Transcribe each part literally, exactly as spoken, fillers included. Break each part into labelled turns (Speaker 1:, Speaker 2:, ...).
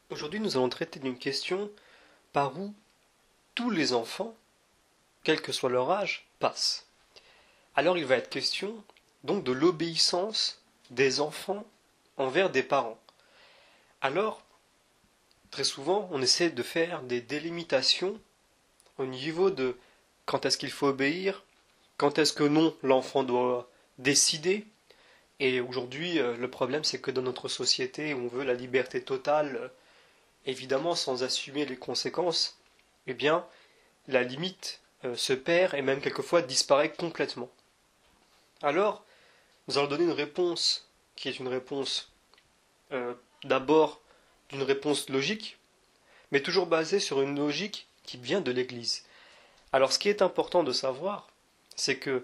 Speaker 1: Aujourd'hui, nous allons traiter d'une question par où tous les enfants, quel que soit leur âge, passent. Alors il va être question donc de l'obéissance des enfants envers des parents. Alors, très souvent, on essaie de faire des délimitations au niveau de quand est-ce qu'il faut obéir, quand est-ce que non, l'enfant doit décider. Et aujourd'hui, euh, le problème, c'est que dans notre société, où on veut la liberté totale, euh, évidemment sans assumer les conséquences, eh bien, la limite euh, se perd et même quelquefois disparaît complètement. Alors, nous allons donner une réponse qui est une réponse euh, d'abord d'une réponse logique, mais toujours basée sur une logique qui vient de l'Église. Alors, ce qui est important de savoir, c'est que,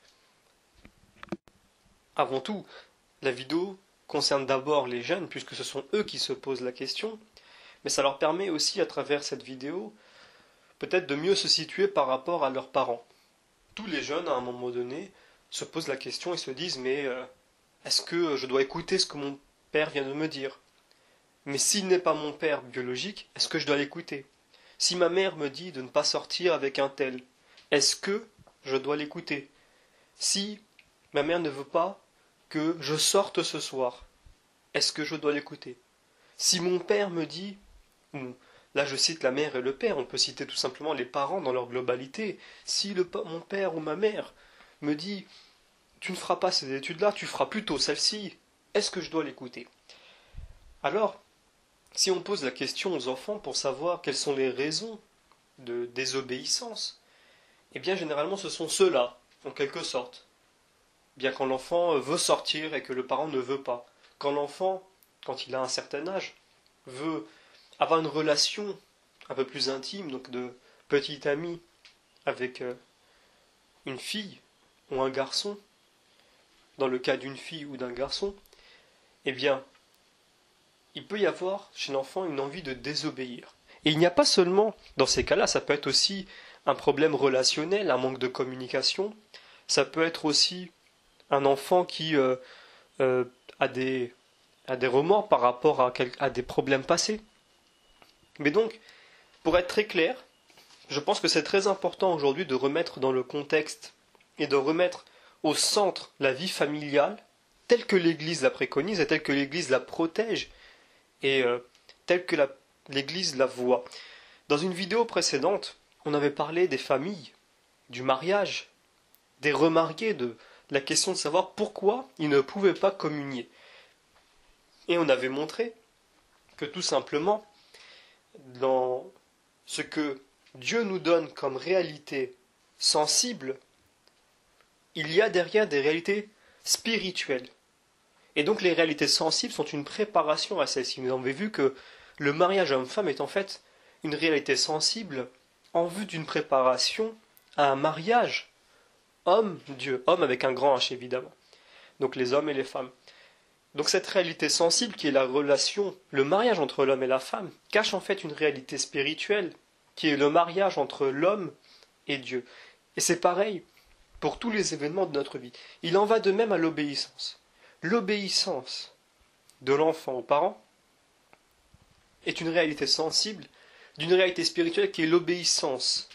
Speaker 1: avant tout, la vidéo concerne d'abord les jeunes, puisque ce sont eux qui se posent la question, mais ça leur permet aussi, à travers cette vidéo, peut-être de mieux se situer par rapport à leurs parents. Tous les jeunes, à un moment donné, se posent la question et se disent mais euh, est-ce que je dois écouter ce que mon père vient de me dire? Mais s'il n'est pas mon père biologique, est-ce que je dois l'écouter? Si ma mère me dit de ne pas sortir avec un tel, est-ce que je dois l'écouter? Si ma mère ne veut pas que je sorte ce soir, est-ce que je dois l'écouter? Si mon père me dit, ou là je cite la mère et le père, on peut citer tout simplement les parents dans leur globalité, si le, mon père ou ma mère me dit tu ne feras pas ces études-là, tu feras plutôt celle-ci, est-ce que je dois l'écouter? Alors, si on pose la question aux enfants pour savoir quelles sont les raisons de désobéissance, eh bien généralement ce sont ceux-là, en quelque sorte. Bien quand l'enfant veut sortir et que le parent ne veut pas. Quand l'enfant, quand il a un certain âge, veut avoir une relation un peu plus intime, donc de petit ami avec euh, une fille ou un garçon, dans le cas d'une fille ou d'un garçon, eh bien, il peut y avoir chez l'enfant une envie de désobéir. Et il n'y a pas seulement, dans ces cas-là, ça peut être aussi un problème relationnel, un manque de communication, ça peut être aussi un enfant qui euh, euh, a, des, a des remords par rapport à, quel, à des problèmes passés. Mais donc, pour être très clair, je pense que c'est très important aujourd'hui de remettre dans le contexte et de remettre au centre la vie familiale telle que l'Église la préconise et telle que l'Église la protège et euh, telle que la- l'Église la voit. Dans une vidéo précédente, on avait parlé des familles, du mariage, des remariés, de la question de savoir pourquoi ils ne pouvaient pas communier. Et on avait montré que tout simplement, dans ce que Dieu nous donne comme réalité sensible, il y a derrière des réalités spirituelles. Et donc les réalités sensibles sont une préparation à celles-ci. Nous avons vu que le mariage homme-femme est en fait une réalité sensible en vue d'une préparation à un mariage homme-Dieu, homme avec un grand H évidemment, donc les hommes et les femmes. Donc cette réalité sensible qui est la relation, le mariage entre l'homme et la femme, cache en fait une réalité spirituelle qui est le mariage entre l'homme et Dieu. Et c'est pareil pour tous les événements de notre vie. Il en va de même à l'obéissance. L'obéissance de l'enfant aux parents est une réalité sensible d'une réalité spirituelle qui est l'obéissance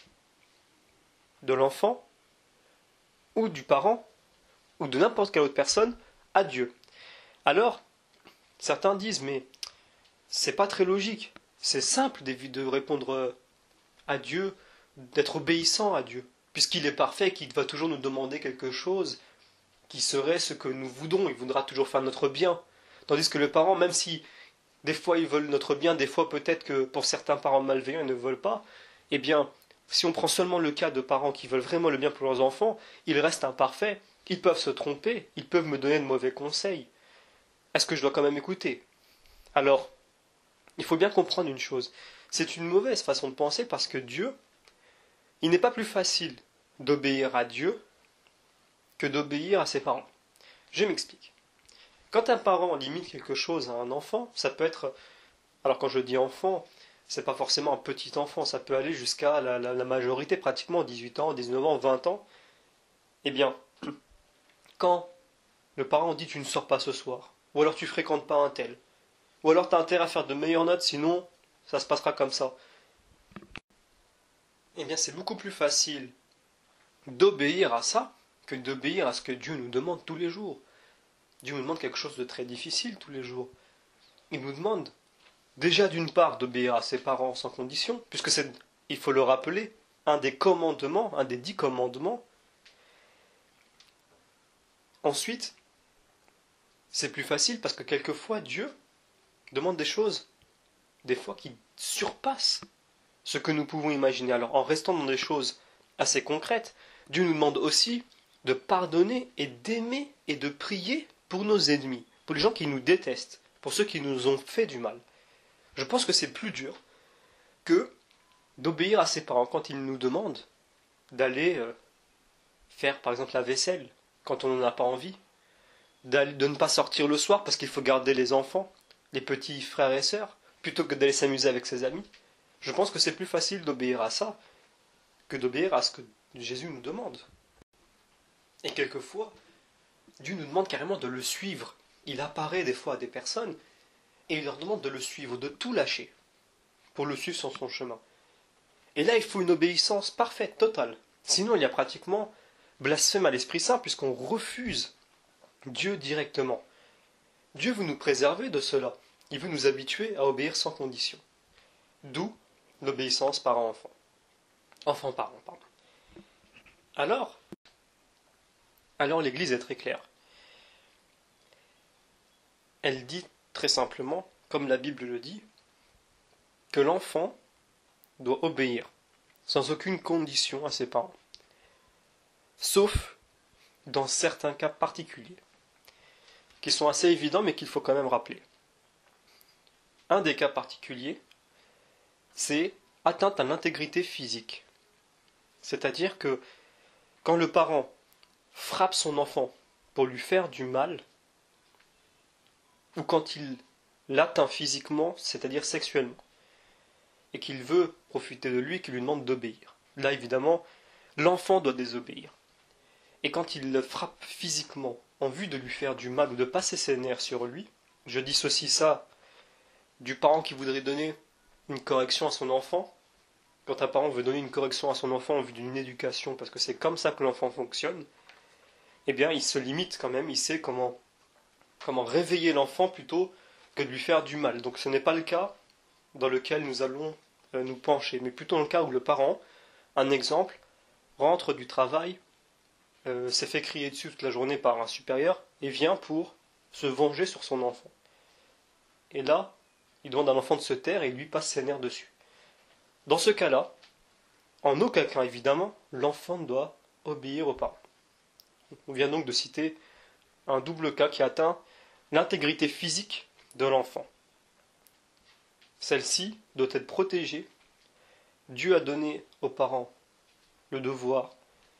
Speaker 1: de l'enfant ou du parent ou de n'importe quelle autre personne à Dieu. Alors, certains disent mais c'est pas très logique. C'est simple de répondre à Dieu, d'être obéissant à Dieu, puisqu'il est parfait, qu'il va toujours nous demander quelque chose qui serait ce que nous voudrons, il voudra toujours faire notre bien. Tandis que les parents, même si des fois ils veulent notre bien, des fois peut-être que pour certains parents malveillants ils ne veulent pas, eh bien, si on prend seulement le cas de parents qui veulent vraiment le bien pour leurs enfants, ils restent imparfaits, ils peuvent se tromper, ils peuvent me donner de mauvais conseils. Est-ce que je dois quand même écouter? Alors, il faut bien comprendre une chose, c'est une mauvaise façon de penser parce que Dieu, il n'est pas plus facile d'obéir à Dieu que d'obéir à ses parents. Je m'explique. Quand un parent limite quelque chose à un enfant, ça peut être, alors quand je dis enfant, c'est pas forcément un petit enfant, ça peut aller jusqu'à la, la, la majorité, pratiquement dix-huit ans, dix-neuf ans, vingt ans. Eh bien, quand le parent dit tu ne sors pas ce soir, ou alors tu fréquentes pas un tel, Ou alors tu as intérêt à faire de meilleures notes, sinon ça se passera comme ça. Eh bien, c'est beaucoup plus facile d'obéir à ça que d'obéir à ce que Dieu nous demande tous les jours. Dieu nous demande quelque chose de très difficile tous les jours. Il nous demande déjà d'une part d'obéir à ses parents sans condition, puisque c'est, il faut le rappeler, un des commandements, un des dix commandements. Ensuite, c'est plus facile parce que quelquefois Dieu demande des choses, des fois qui surpassent ce que nous pouvons imaginer. Alors en restant dans des choses assez concrètes, Dieu nous demande aussi de pardonner et d'aimer et de prier pour nos ennemis, pour les gens qui nous détestent, pour ceux qui nous ont fait du mal. Je pense que c'est plus dur que d'obéir à ses parents quand ils nous demandent d'aller euh, faire par exemple la vaisselle quand on n'en a pas envie, de ne pas sortir le soir parce qu'il faut garder les enfants, les petits frères et sœurs, plutôt que d'aller s'amuser avec ses amis. Je pense que c'est plus facile d'obéir à ça que d'obéir à ce que Jésus nous demande. Et quelquefois, Dieu nous demande carrément de le suivre. Il apparaît des fois à des personnes et il leur demande de le suivre, de tout lâcher pour le suivre sur son chemin. Et là, il faut une obéissance parfaite, totale. Sinon, il y a pratiquement blasphème à l'Esprit Saint puisqu'on refuse Dieu directement. Dieu veut nous préserver de cela. Il veut nous habituer à obéir sans condition. D'où l'obéissance parent-enfant. Enfant-parent, pardon. Alors, alors l'Église est très claire. Elle dit très simplement, comme la Bible le dit, que l'enfant doit obéir sans aucune condition à ses parents, sauf dans certains cas particuliers, qui sont assez évidents mais qu'il faut quand même rappeler. Un des cas particuliers, c'est atteinte à l'intégrité physique. C'est-à-dire que quand le parent frappe son enfant pour lui faire du mal, ou quand il l'atteint physiquement, c'est-à-dire sexuellement, et qu'il veut profiter de lui et qu'il lui demande d'obéir. Là, évidemment, l'enfant doit désobéir. Et quand il le frappe physiquement en vue de lui faire du mal ou de passer ses nerfs sur lui, je dissocie ça du parent qui voudrait donner une correction à son enfant. Quand un parent veut donner une correction à son enfant en vue d'une éducation, parce que c'est comme ça que l'enfant fonctionne, eh bien, il se limite quand même, il sait comment, comment réveiller l'enfant plutôt que de lui faire du mal. Donc ce n'est pas le cas dans lequel nous allons euh, nous pencher, mais plutôt dans le cas où le parent, un exemple, rentre du travail, euh, s'est fait crier dessus toute la journée par un supérieur, et vient pour se venger sur son enfant. Et là, il demande à l'enfant de se taire et il lui passe ses nerfs dessus. Dans ce cas-là, en aucun cas évidemment, l'enfant doit obéir aux parents. On vient donc de citer un double cas qui atteint l'intégrité physique de l'enfant. Celle-ci doit être protégée. Dieu a donné aux parents le devoir.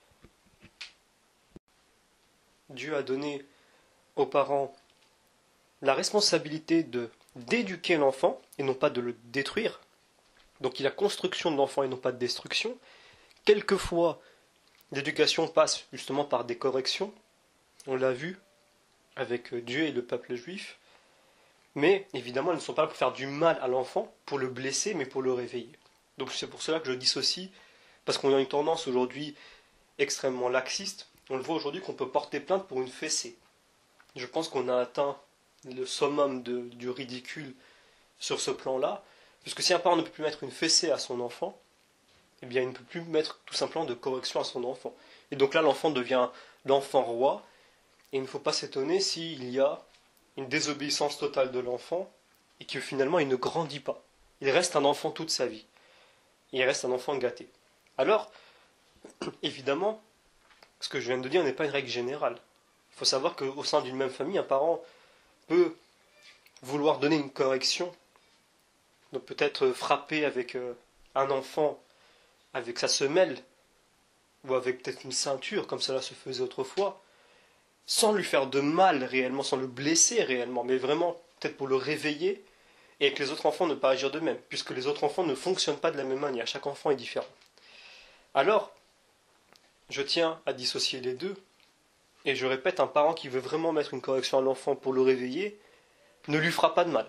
Speaker 1: Dieu a donné aux parents la responsabilité de d'éduquer l'enfant et non pas de le détruire. Donc il y a construction de l'enfant et non pas de destruction. Quelquefois, l'éducation passe justement par des corrections. On l'a vu avec Dieu et le peuple juif. Mais évidemment, elles ne sont pas là pour faire du mal à l'enfant, pour le blesser, mais pour le réveiller. Donc c'est pour cela que je dissocie, parce qu'on a une tendance aujourd'hui extrêmement laxiste. On le voit aujourd'hui qu'on peut porter plainte pour une fessée. Je pense qu'on a atteint le summum de, du ridicule sur ce plan-là, puisque si un parent ne peut plus mettre une fessée à son enfant, eh bien il ne peut plus mettre tout simplement de correction à son enfant. Et donc là, l'enfant devient l'enfant roi, et il ne faut pas s'étonner s'il y a une désobéissance totale de l'enfant, et que finalement il ne grandit pas. Il reste un enfant toute sa vie. Il reste un enfant gâté. Alors, évidemment, ce que je viens de dire n'est pas une règle générale. Il faut savoir qu'au sein d'une même famille, un parent peut vouloir donner une correction, donc peut-être frapper avec un enfant avec sa semelle, ou avec peut-être une ceinture, comme cela se faisait autrefois, sans lui faire de mal réellement, sans le blesser réellement, mais vraiment peut-être pour le réveiller, et avec les autres enfants ne pas agir de même, puisque les autres enfants ne fonctionnent pas de la même manière, chaque enfant est différent. Alors, je tiens à dissocier les deux, et je répète, un parent qui veut vraiment mettre une correction à l'enfant pour le réveiller, ne lui fera pas de mal.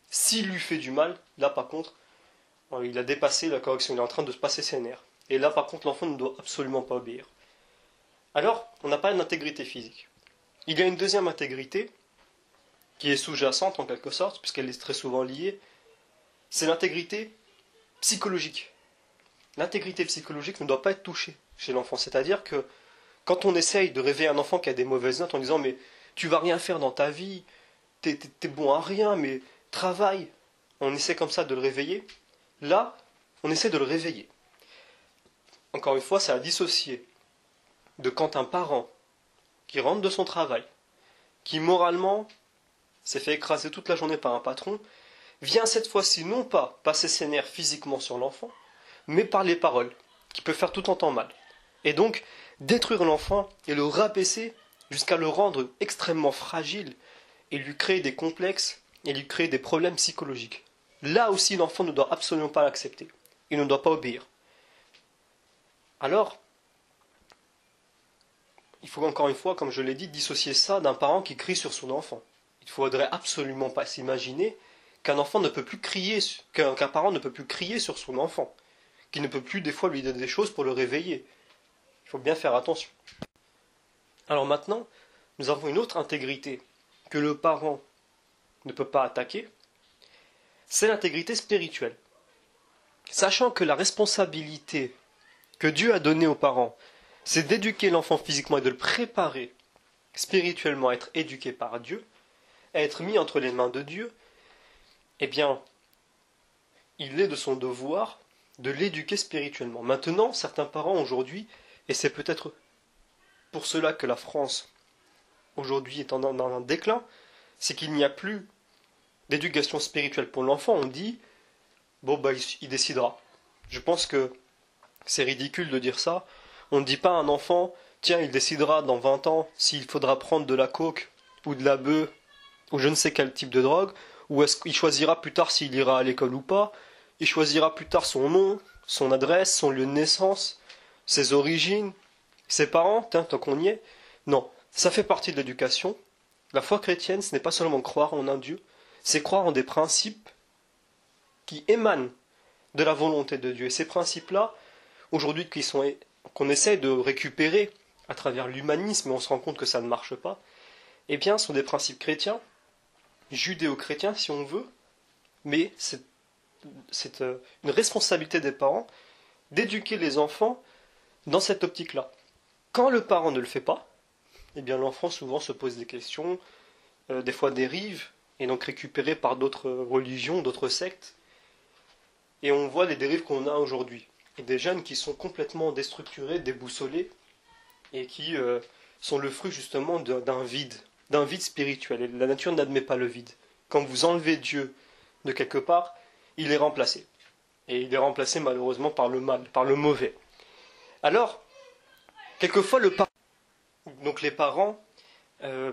Speaker 1: S'il lui fait du mal, là par contre, euh, il a dépassé la correction, il est en train de se passer ses nerfs. Et là par contre, l'enfant ne doit absolument pas obéir. Alors, on n'a pas une intégrité physique. Il y a une deuxième intégrité, qui est sous-jacente en quelque sorte, puisqu'elle est très souvent liée, c'est l'intégrité psychologique. L'intégrité psychologique ne doit pas être touchée chez l'enfant. C'est-à-dire que quand on essaye de réveiller un enfant qui a des mauvaises notes en disant mais tu vas rien faire dans ta vie, t'es, t'es, t'es bon à rien, mais travaille, on essaie comme ça de le réveiller, là, on essaie de le réveiller. Encore une fois, c'est à dissocier de quand un parent qui rentre de son travail, qui moralement s'est fait écraser toute la journée par un patron, vient cette fois-ci non pas passer ses nerfs physiquement sur l'enfant, mais par les paroles, qui peuvent faire tout en temps mal. Et donc, détruire l'enfant et le rabaisser jusqu'à le rendre extrêmement fragile et lui créer des complexes et lui créer des problèmes psychologiques. Là aussi, l'enfant ne doit absolument pas l'accepter. Il ne doit pas obéir. Alors, il faut encore une fois, comme je l'ai dit, dissocier ça d'un parent qui crie sur son enfant. Il ne faudrait absolument pas s'imaginer qu'un enfant ne peut plus crier, qu'un qu'un parent ne peut plus crier sur son enfant, qu'il ne peut plus des fois lui donner des choses pour le réveiller. Il faut bien faire attention. Alors maintenant, nous avons une autre intégrité que le parent ne peut pas attaquer, c'est l'intégrité spirituelle. Sachant que la responsabilité que Dieu a donnée aux parents, c'est d'éduquer l'enfant physiquement et de le préparer spirituellement à être éduqué par Dieu, à être mis entre les mains de Dieu, eh bien, il est de son devoir de l'éduquer spirituellement. Maintenant, certains parents aujourd'hui, et c'est peut-être pour cela que la France aujourd'hui est en un, en un déclin, c'est qu'il n'y a plus d'éducation spirituelle pour l'enfant. On dit, bon, bah, il, il décidera. Je pense que c'est ridicule de dire ça. On ne dit pas à un enfant, tiens, il décidera dans vingt ans s'il faudra prendre de la coke ou de la bœuf ou je ne sais quel type de drogue, ou est-ce qu'il choisira plus tard s'il ira à l'école ou pas. Il choisira plus tard son nom, son adresse, son lieu de naissance, ses origines, ses parents, tiens, tant qu'on y est. Non, ça fait partie de l'éducation. La foi chrétienne, ce n'est pas seulement croire en un Dieu, c'est croire en des principes qui émanent de la volonté de Dieu. Et ces principes-là, aujourd'hui, qui sont, qu'on essaie de récupérer à travers l'humanisme, mais on se rend compte que ça ne marche pas, eh bien, sont des principes chrétiens, judéo-chrétiens si on veut, mais c'est, c'est une responsabilité des parents d'éduquer les enfants dans cette optique-là. Quand le parent ne le fait pas, eh bien l'enfant souvent se pose des questions, euh, des fois dérive, et donc récupéré par d'autres religions, d'autres sectes, et on voit les dérives qu'on a aujourd'hui. Et des jeunes qui sont complètement déstructurés, déboussolés, et qui euh, sont le fruit justement de, d'un vide, d'un vide spirituel. Et la nature n'admet pas le vide. Quand vous enlevez Dieu de quelque part, il est remplacé. Et il est remplacé malheureusement par le mal, par le mauvais. Alors, quelquefois, le par... donc les parents euh,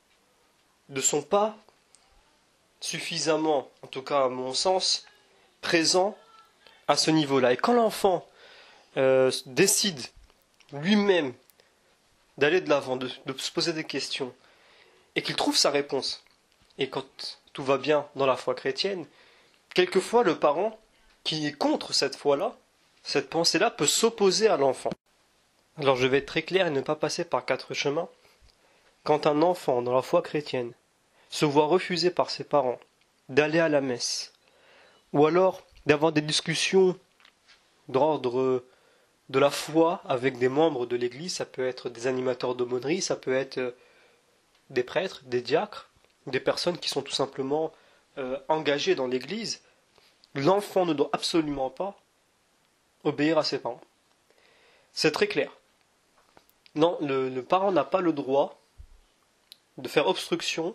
Speaker 1: ne sont pas suffisamment, en tout cas à mon sens, présents à ce niveau-là. Et quand l'enfant euh, décide lui-même d'aller de l'avant, de, de se poser des questions, et qu'il trouve sa réponse, et quand tout va bien dans la foi chrétienne, quelquefois le parent qui est contre cette foi-là, cette pensée-là, peut s'opposer à l'enfant. Alors je vais être très clair et ne pas passer par quatre chemins. Quand un enfant dans la foi chrétienne se voit refuser par ses parents d'aller à la messe, ou alors d'avoir des discussions d'ordre de la foi avec des membres de l'Église, ça peut être des animateurs d'aumônerie, ça peut être des prêtres, des diacres, des personnes qui sont tout simplement euh, engagées dans l'Église, l'enfant ne doit absolument pas obéir à ses parents. C'est très clair. Non, le, le parent n'a pas le droit de faire obstruction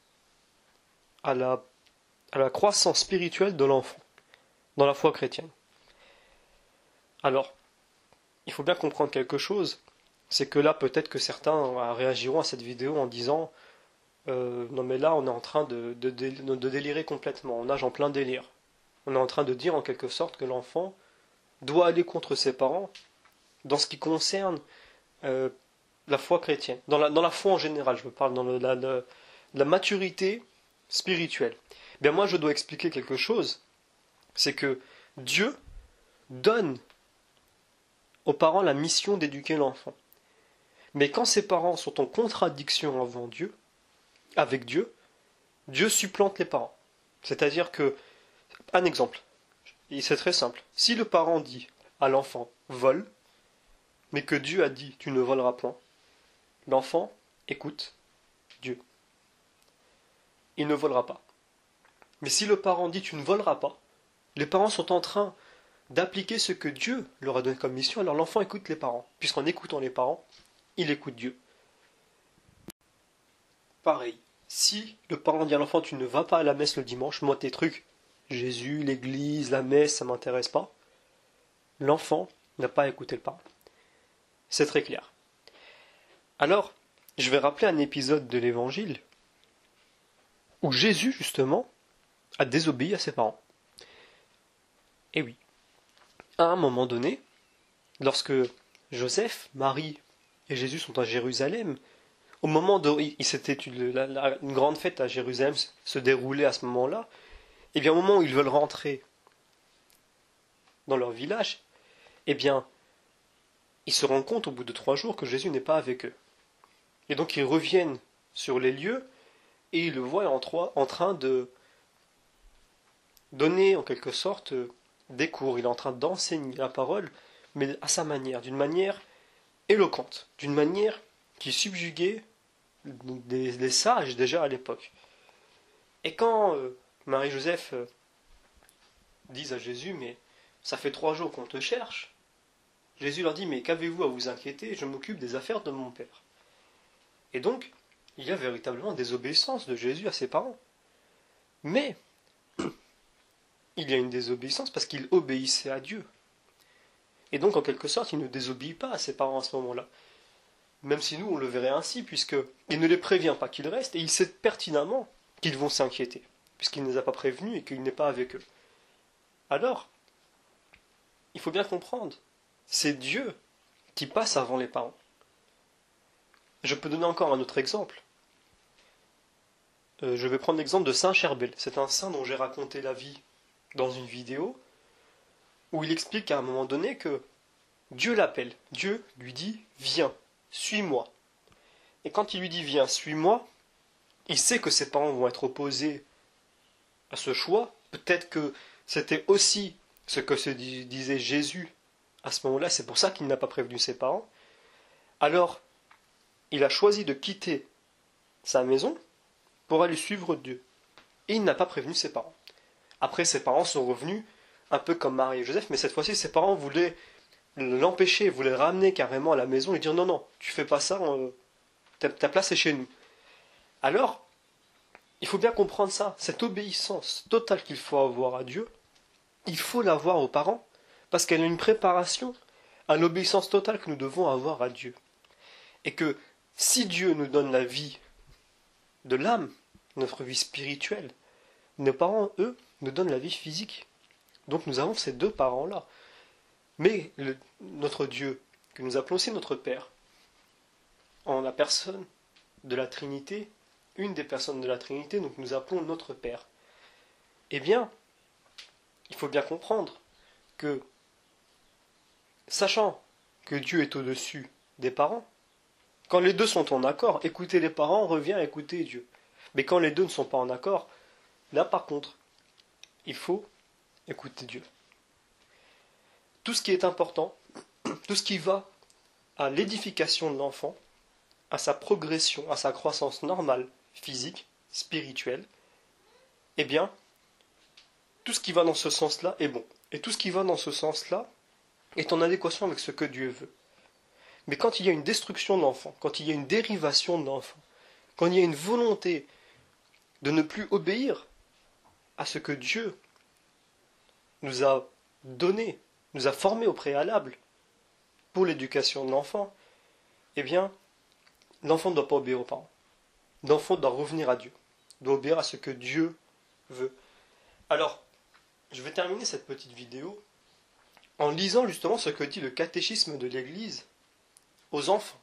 Speaker 1: à la, à la croissance spirituelle de l'enfant dans la foi chrétienne. Alors, il faut bien comprendre quelque chose, c'est que là peut-être que certains réagiront à cette vidéo en disant euh, non mais là on est en train de, de, de, de délirer complètement, on nage en plein délire. On est en train de dire en quelque sorte que l'enfant doit aller contre ses parents dans ce qui concerne euh, la foi chrétienne, dans la, dans la foi en général, je me parle dans le, la, la, la maturité spirituelle. Bien moi je dois expliquer quelque chose, c'est que Dieu donne aux parents la mission d'éduquer l'enfant. Mais quand ces parents sont en contradiction avant Dieu, avec Dieu, Dieu supplante les parents. C'est-à-dire que, un exemple, et c'est très simple, si le parent dit à l'enfant vole, mais que Dieu a dit tu ne voleras point, l'enfant écoute Dieu. Il ne volera pas. Mais si le parent dit tu ne voleras pas, les parents sont en train d'appliquer ce que Dieu leur a donné comme mission, alors l'enfant écoute les parents, puisqu'en écoutant les parents, il écoute Dieu. Pareil, si le parent dit à l'enfant tu ne vas pas à la messe le dimanche, moi tes trucs, Jésus, l'église, la messe, ça m'intéresse pas, l'enfant n'a pas écouté le parent. C'est très clair. Alors, je vais rappeler un épisode de l'évangile où Jésus, justement, a désobéi à ses parents. Et oui, à un moment donné, lorsque Joseph, Marie et Jésus sont à Jérusalem, au moment où il, il s'était une, une grande fête à Jérusalem se déroulait à ce moment-là, et bien au moment où ils veulent rentrer dans leur village, eh bien, ils se rendent compte au bout de trois jours que Jésus n'est pas avec eux. Et donc ils reviennent sur les lieux et ils le voient en, trois, en train de donner en quelque sorte des cours. Il est en train d'enseigner la parole, mais à sa manière, d'une manière éloquente, d'une manière qui subjuguait les, les sages déjà à l'époque. Et quand euh, Marie-Joseph euh, disent à Jésus, mais ça fait trois jours qu'on te cherche, Jésus leur dit, mais qu'avez-vous à vous inquiéter? Je m'occupe des affaires de mon Père. Et donc, il y a véritablement désobéissance de Jésus à ses parents. Mais, il y a une désobéissance parce qu'il obéissait à Dieu. Et donc, en quelque sorte, il ne désobéit pas à ses parents à ce moment-là. Même si nous, on le verrait ainsi, puisqu'il ne les prévient pas qu'ils restent, et il sait pertinemment qu'ils vont s'inquiéter, puisqu'il ne les a pas prévenus et qu'il n'est pas avec eux. Alors, il faut bien comprendre, c'est Dieu qui passe avant les parents. Je peux donner encore un autre exemple. Euh, je vais prendre l'exemple de Saint Cherbel. C'est un saint dont j'ai raconté la vie dans une vidéo, où il explique à un moment donné que Dieu l'appelle. Dieu lui dit « Viens, suis-moi ». Et quand il lui dit « Viens, suis-moi », il sait que ses parents vont être opposés à ce choix. Peut-être que c'était aussi ce que se disait Jésus à ce moment-là, c'est pour ça qu'il n'a pas prévenu ses parents. Alors, il a choisi de quitter sa maison pour aller suivre Dieu. Et il n'a pas prévenu ses parents. Après, ses parents sont revenus, un peu comme Marie et Joseph, mais cette fois-ci, ses parents voulaient l'empêcher, voulaient le ramener carrément à la maison et dire non, non, tu fais pas ça, euh, ta, ta place est chez nous. Alors, il faut bien comprendre ça, cette obéissance totale qu'il faut avoir à Dieu, il faut l'avoir aux parents, parce qu'elle est une préparation à l'obéissance totale que nous devons avoir à Dieu. Et que si Dieu nous donne la vie de l'âme, notre vie spirituelle, nos parents, eux, nous donnent la vie physique. Donc nous avons ces deux parents-là. Mais le, notre Dieu, que nous appelons aussi notre Père, en la personne de la Trinité, une des personnes de la Trinité, donc nous appelons notre Père. Eh bien, il faut bien comprendre que, sachant que Dieu est au-dessus des parents, quand les deux sont en accord, écouter les parents revient à écouter Dieu. Mais quand les deux ne sont pas en accord, là par contre, il faut écouter Dieu. Tout ce qui est important, tout ce qui va à l'édification de l'enfant, à sa progression, à sa croissance normale, physique, spirituelle, eh bien, tout ce qui va dans ce sens-là est bon. Et tout ce qui va dans ce sens-là est en adéquation avec ce que Dieu veut. Mais quand il y a une destruction de l'enfant, quand il y a une dérivation de l'enfant, quand il y a une volonté de ne plus obéir à ce que Dieu nous a donné, nous a formés au préalable pour l'éducation de l'enfant, eh bien, l'enfant ne doit pas obéir aux parents. L'enfant doit revenir à Dieu, doit obéir à ce que Dieu veut. Alors, je vais terminer cette petite vidéo en lisant justement ce que dit le catéchisme de l'Église aux enfants.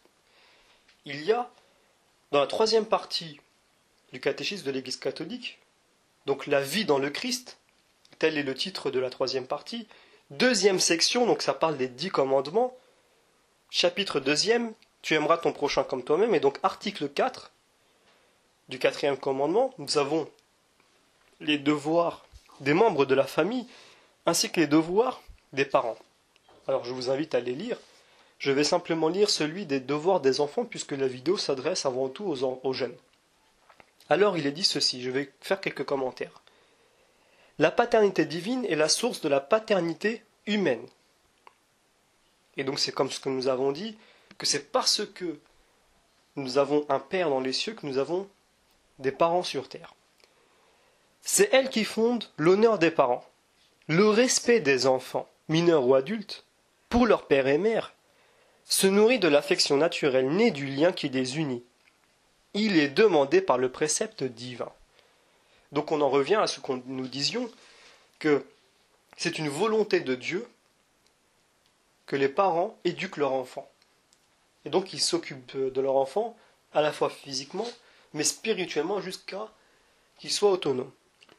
Speaker 1: Il y a, dans la troisième partie du catéchisme de l'Église catholique, donc la vie dans le Christ, tel est le titre de la troisième partie. Deuxième section, donc ça parle des dix commandements. Chapitre deuxième, tu aimeras ton prochain comme toi-même. Et donc article quatre du quatrième commandement, nous avons les devoirs des membres de la famille, ainsi que les devoirs des parents. Alors je vous invite à les lire. Je vais simplement lire celui des devoirs des enfants, puisque la vidéo s'adresse avant tout aux, aux jeunes. Alors il est dit ceci, je vais faire quelques commentaires. La paternité divine est la source de la paternité humaine. Et donc c'est comme ce que nous avons dit, que c'est parce que nous avons un Père dans les cieux que nous avons des parents sur terre. C'est elle qui fonde l'honneur des parents, le respect des enfants, mineurs ou adultes, pour leur père et mère, se nourrit de l'affection naturelle née du lien qui les unit. Il est demandé par le précepte divin. Donc on en revient à ce que nous disions, que c'est une volonté de Dieu que les parents éduquent leur enfant. Et donc ils s'occupent de leur enfant, à la fois physiquement, mais spirituellement jusqu'à qu'il soit autonome.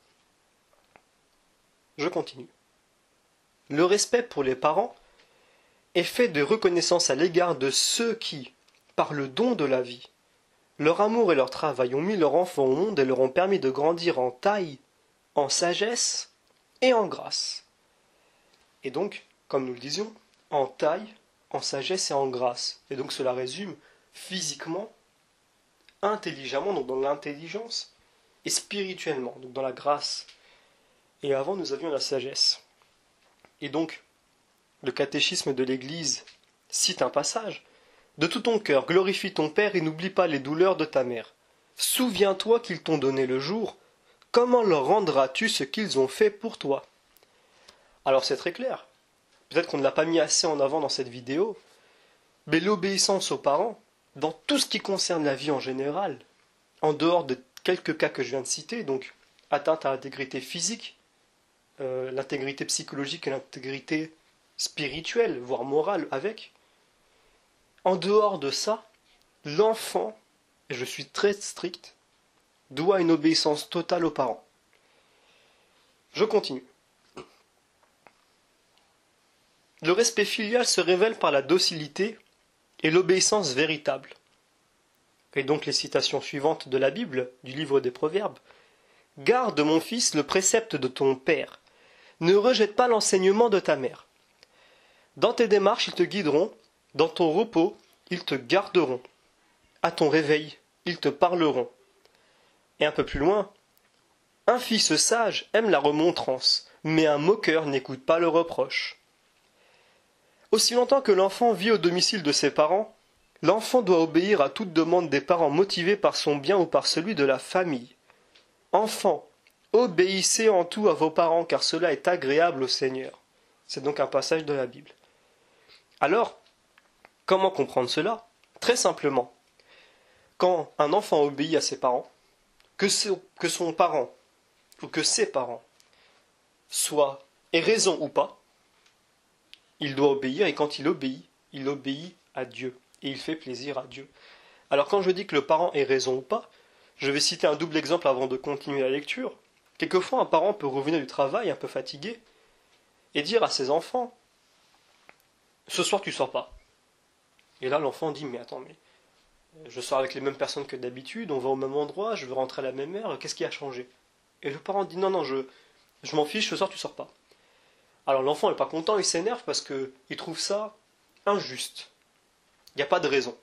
Speaker 1: Je continue. Le respect pour les parents est fait de reconnaissance à l'égard de ceux qui, par le don de la vie, leur amour et leur travail ont mis leur enfant au monde et leur ont permis de grandir en taille, en sagesse et en grâce. Et donc, comme nous le disions, en taille, en sagesse et en grâce. Et donc cela résume physiquement, intelligemment, donc dans l'intelligence, et spirituellement, donc dans la grâce. Et avant, nous avions la sagesse. Et donc, le catéchisme de l'Église cite un passage. « De tout ton cœur, glorifie ton Père et n'oublie pas les douleurs de ta mère. Souviens-toi qu'ils t'ont donné le jour. Comment leur rendras-tu ce qu'ils ont fait pour toi ?» Alors c'est très clair. Peut-être qu'on ne l'a pas mis assez en avant dans cette vidéo, mais l'obéissance aux parents, dans tout ce qui concerne la vie en général, en dehors de quelques cas que je viens de citer, donc atteinte à l'intégrité physique, euh, l'intégrité psychologique et l'intégrité spirituelle, voire morale avec, en dehors de ça, l'enfant, et je suis très strict, doit une obéissance totale aux parents. Je continue. Le respect filial se révèle par la docilité et l'obéissance véritable. Et donc les citations suivantes de la Bible, du livre des Proverbes. « Garde, mon fils, le précepte de ton père. Ne rejette pas l'enseignement de ta mère. Dans tes démarches, ils te guideront. Dans ton repos, ils te garderont. À ton réveil, ils te parleront. » Et un peu plus loin. « Un fils sage aime la remontrance, mais un moqueur n'écoute pas le reproche. » Aussi longtemps que l'enfant vit au domicile de ses parents, l'enfant doit obéir à toute demande des parents motivée par son bien ou par celui de la famille. Enfants, obéissez en tout à vos parents, car cela est agréable au Seigneur. C'est donc un passage de la Bible. Alors, comment comprendre cela? Très simplement. Quand un enfant obéit à ses parents, que, que son parent ou que ses parents soient aient raison ou pas, il doit obéir, et quand il obéit, il obéit à Dieu, et il fait plaisir à Dieu. Alors quand je dis que le parent ait raison ou pas, je vais citer un double exemple avant de continuer la lecture. Quelquefois, un parent peut revenir du travail un peu fatigué, et dire à ses enfants, « Ce soir, tu sors pas. » Et là, l'enfant dit, « Mais attends, mais je sors avec les mêmes personnes que d'habitude, on va au même endroit, je veux rentrer à la même heure, qu'est-ce qui a changé ?» Et le parent dit, « Non, non, je, je m'en fiche, ce soir, tu sors pas. » Alors l'enfant n'est pas content, il s'énerve parce qu'il trouve ça injuste. Il n'y a pas de raison.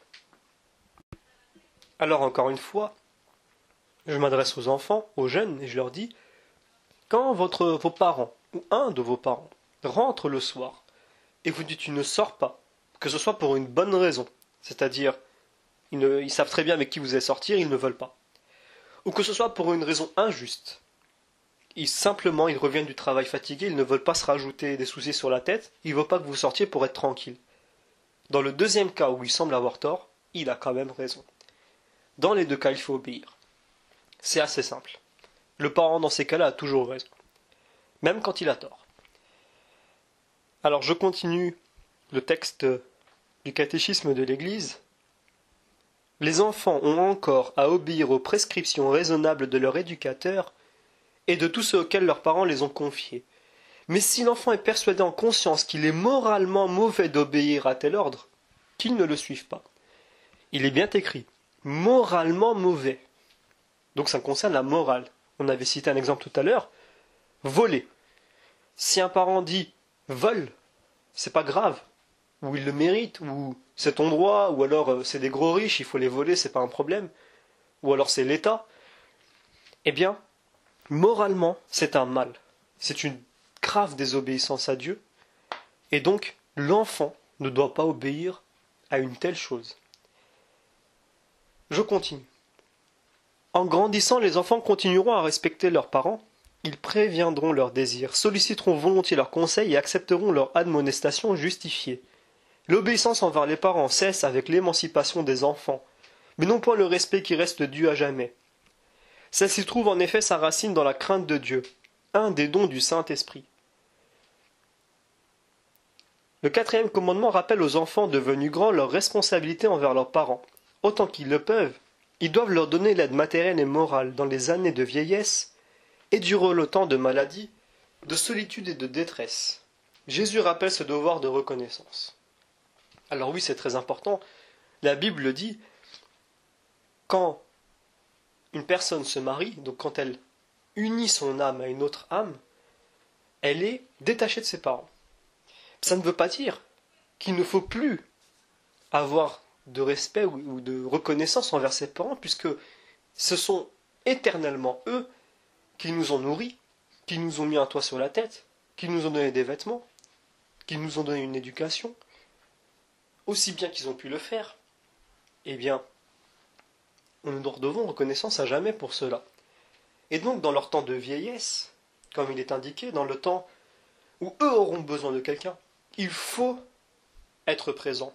Speaker 1: Alors encore une fois, je m'adresse aux enfants, aux jeunes, et je leur dis, quand votre, vos parents, ou un de vos parents, rentre le soir, et vous dites tu ne sors pas, que ce soit pour une bonne raison, c'est-à-dire ils, ne, ils savent très bien avec qui vous allez sortir, ils ne veulent pas, ou que ce soit pour une raison injuste, Ils, simplement, ils reviennent du travail fatigués, ils ne veulent pas se rajouter des soucis sur la tête, ils ne veulent pas que vous sortiez pour être tranquille. Dans le deuxième cas où il semble avoir tort, il a quand même raison. Dans les deux cas, il faut obéir. C'est assez simple. Le parent, dans ces cas-là, a toujours raison. Même quand il a tort. Alors, je continue le texte du catéchisme de l'Église. Les enfants ont encore à obéir aux prescriptions raisonnables de leur éducateur, et de tous ceux auxquels leurs parents les ont confiés. Mais si l'enfant est persuadé en conscience qu'il est moralement mauvais d'obéir à tel ordre, qu'il ne le suive pas. Il est bien écrit, moralement mauvais. Donc ça concerne la morale. On avait cité un exemple tout à l'heure, voler. Si un parent dit vole, c'est pas grave, ou il le mérite, ou c'est ton droit, ou alors euh, c'est des gros riches, il faut les voler, c'est pas un problème, ou alors c'est l'État, eh bien, moralement, c'est un mal. C'est une grave désobéissance à Dieu, et donc l'enfant ne doit pas obéir à une telle chose. Je continue. En grandissant, les enfants continueront à respecter leurs parents, ils préviendront leurs désirs, solliciteront volontiers leurs conseils et accepteront leurs admonestations justifiées. L'obéissance envers les parents cesse avec l'émancipation des enfants, mais non point le respect qui reste dû à jamais. Celle-ci trouve en effet sa racine dans la crainte de Dieu, un des dons du Saint-Esprit. Le quatrième commandement rappelle aux enfants devenus grands leur responsabilité envers leurs parents. Autant qu'ils le peuvent, ils doivent leur donner l'aide matérielle et morale dans les années de vieillesse et durant le temps de maladie, de solitude et de détresse. Jésus rappelle ce devoir de reconnaissance. Alors oui, c'est très important. La Bible le dit, quand une personne se marie, donc quand elle unit son âme à une autre âme, elle est détachée de ses parents. Ça ne veut pas dire qu'il ne faut plus avoir de respect ou de reconnaissance envers ses parents, puisque ce sont éternellement eux qui nous ont nourris, qui nous ont mis un toit sur la tête, qui nous ont donné des vêtements, qui nous ont donné une éducation, aussi bien qu'ils ont pu le faire. Eh bien, nous leur devons reconnaissance à jamais pour cela. Et donc, dans leur temps de vieillesse, comme il est indiqué, dans le temps où eux auront besoin de quelqu'un, il faut être présent.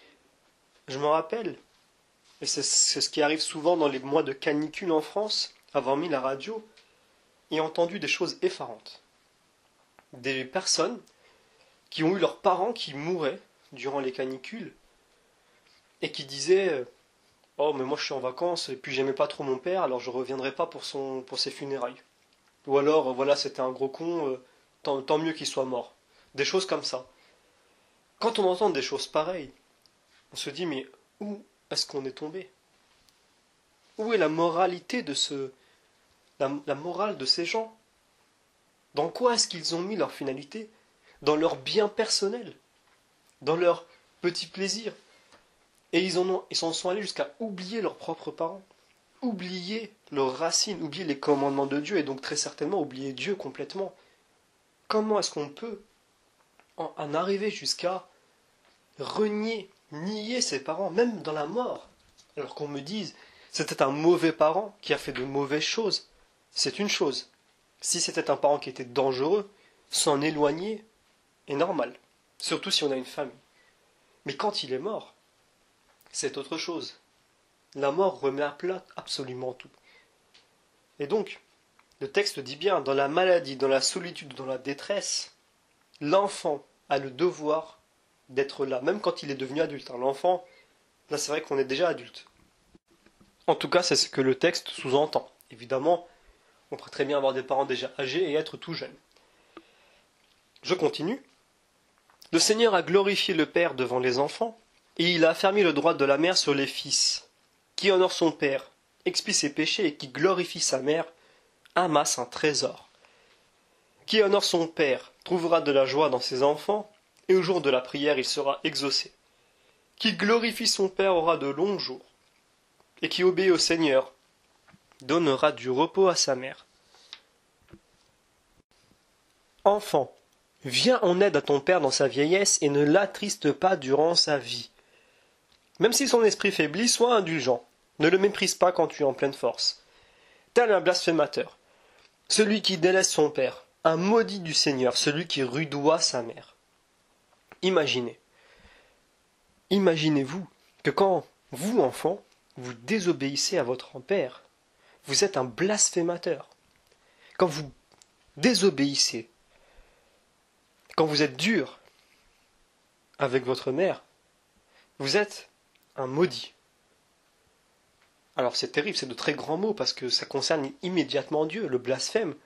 Speaker 1: Je me rappelle, et c'est ce qui arrive souvent dans les mois de canicule en France, avoir mis la radio et entendu des choses effarantes. Des personnes qui ont eu leurs parents qui mouraient durant les canicules et qui disaient « Oh, mais moi je suis en vacances et puis j'aimais pas trop mon père, alors je reviendrai pas pour, son, pour ses funérailles. » Ou alors, voilà, c'était un gros con, euh, tant, tant mieux qu'il soit mort. Des choses comme ça. Quand on entend des choses pareilles, on se dit, mais où est-ce qu'on est tombé? Où est la moralité de ce... La, la morale de ces gens? Dans quoi est-ce qu'ils ont mis leur finalité? Dans leur bien personnel? Dans leur petit plaisir? Et ils en ont, ils s'en sont allés jusqu'à oublier leurs propres parents, oublier leurs racines, oublier les commandements de Dieu, et donc très certainement oublier Dieu complètement. Comment est-ce qu'on peut en, en arriver jusqu'à renier, nier ses parents, même dans la mort, alors qu'on me dise c'était un mauvais parent qui a fait de mauvaises choses? C'est une chose. Si c'était un parent qui était dangereux, s'en éloigner est normal, surtout si on a une famille. Mais quand il est mort, c'est autre chose. La mort remet à plat absolument tout. Et donc, le texte dit bien, dans la maladie, dans la solitude, dans la détresse, l'enfant a le devoir d'être là, même quand il est devenu adulte. L'enfant, là c'est vrai qu'on est déjà adulte. En tout cas, c'est ce que le texte sous-entend. Évidemment, on pourrait très bien avoir des parents déjà âgés et être tout jeune. Je continue. Le Seigneur a glorifié le Père devant les enfants, et il a affermi le droit de la mère sur les fils. Qui honore son père, expie ses péchés et qui glorifie sa mère, amasse un trésor. Qui honore son père trouvera de la joie dans ses enfants, et au jour de la prière il sera exaucé. Qui glorifie son père aura de longs jours, et qui obéit au Seigneur donnera du repos à sa mère. Enfant, viens en aide à ton père dans sa vieillesse et ne l'attriste pas durant sa vie. Même si son esprit faiblit, sois indulgent. Ne le méprise pas quand tu es en pleine force. Tel un blasphémateur, celui qui délaisse son père, un maudit du Seigneur, celui qui rudoie sa mère. Imaginez, imaginez-vous que quand vous, enfant, vous désobéissez à votre père, vous êtes un blasphémateur. Quand vous désobéissez, quand vous êtes dur avec votre mère, vous êtes un maudit. Alors c'est terrible, c'est de très grands mots parce que ça concerne immédiatement Dieu, le blasphème.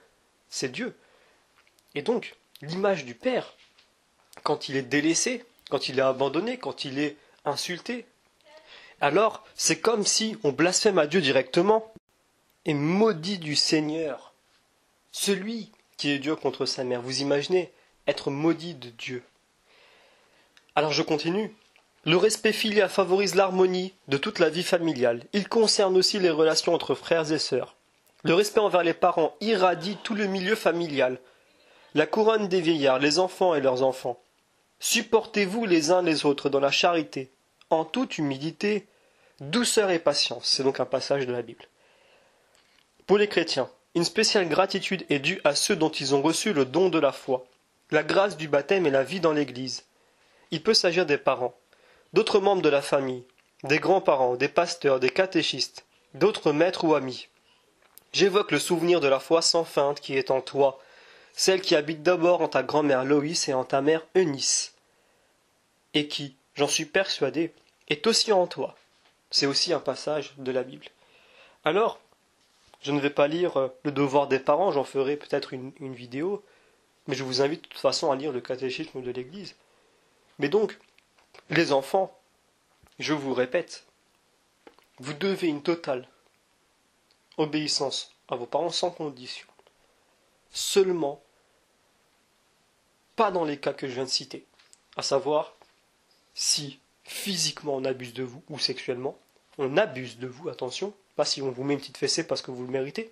Speaker 1: c'est Dieu. Et donc, l'image du Père, quand il est délaissé, quand il est abandonné, quand il est insulté, alors c'est comme si on blasphème à Dieu directement et maudit du Seigneur. Celui qui est Dieu contre sa mère, vous imaginez être maudit de Dieu. Alors je continue. Le respect filial favorise l'harmonie de toute la vie familiale. Il concerne aussi les relations entre frères et sœurs. Le respect envers les parents irradie tout le milieu familial. La couronne des vieillards, les enfants et leurs enfants. Supportez-vous les uns les autres dans la charité, en toute humilité, douceur et patience. C'est donc un passage de la Bible. Pour les chrétiens, une spéciale gratitude est due à ceux dont ils ont reçu le don de la foi, la grâce du baptême et la vie dans l'Église. Il peut s'agir des parents, d'autres membres de la famille, des grands-parents, des pasteurs, des catéchistes, d'autres maîtres ou amis. J'évoque le souvenir de la foi sans feinte qui est en toi, celle qui habite d'abord en ta grand-mère Loïs et en ta mère Eunice, et qui, j'en suis persuadé, est aussi en toi. C'est aussi un passage de la Bible. Alors, je ne vais pas lire le devoir des parents, j'en ferai peut-être une, une vidéo, mais je vous invite de toute façon à lire le catéchisme de l'Église. Mais donc, les enfants, je vous répète, vous devez une totale obéissance à vos parents sans condition. Seulement, pas dans les cas que je viens de citer, à savoir si physiquement on abuse de vous ou sexuellement, on abuse de vous, attention, pas si on vous met une petite fessée parce que vous le méritez.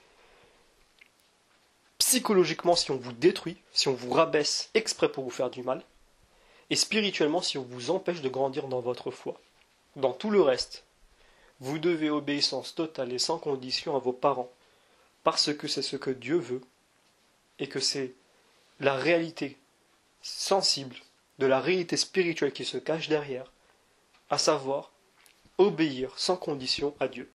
Speaker 1: Psychologiquement, si on vous détruit, si on vous rabaisse exprès pour vous faire du mal, et spirituellement, si on vous empêche de grandir dans votre foi. Dans tout le reste, vous devez obéissance totale et sans condition à vos parents, parce que c'est ce que Dieu veut, et que c'est la réalité sensible de la réalité spirituelle qui se cache derrière, à savoir obéir sans condition à Dieu.